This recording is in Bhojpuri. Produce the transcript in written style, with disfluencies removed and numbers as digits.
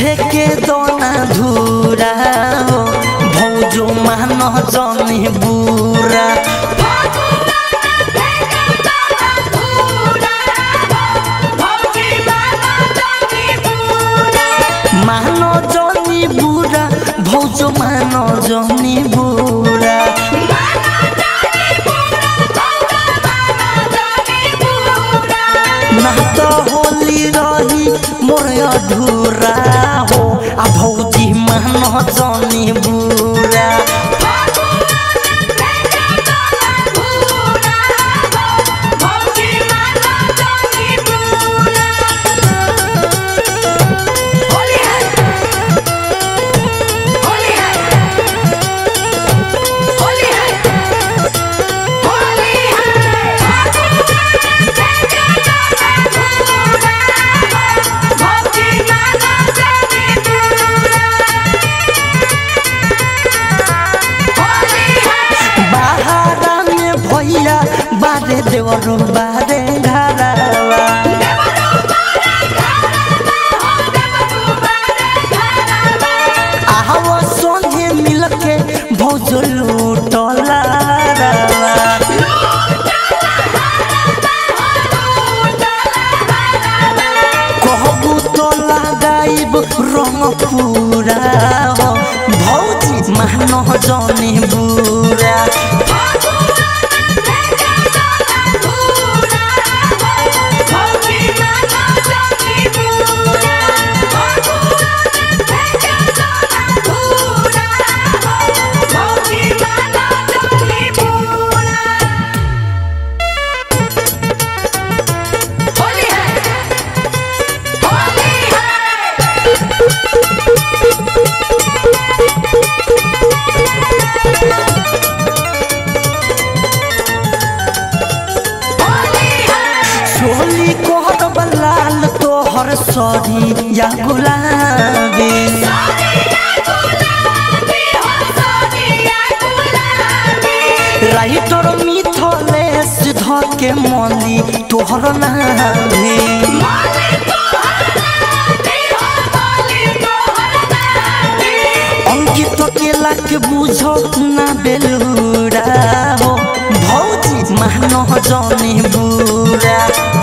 फेंके दोना धूरा हो भौजो मान जनी बुरा मानो जनी बुरा भौजो मानो जनी बुरा ना तो होली रही मोर अधूरा हो आ भौजी मानो जनी बुरा बारे देवरो बारे घरवा आहो संगे मिलके भौजो लूटला कहबू तो लगाइब रंग पूरा हो भौजी मानो जनी बुरा सोली कोहर बलाल तोहर सरी या गुलाबी राइटर मिथलेश धके मली तोहर नाभी अंकित केला के बुझो ना बेलूरा हो भौजी मानो जनी बुरा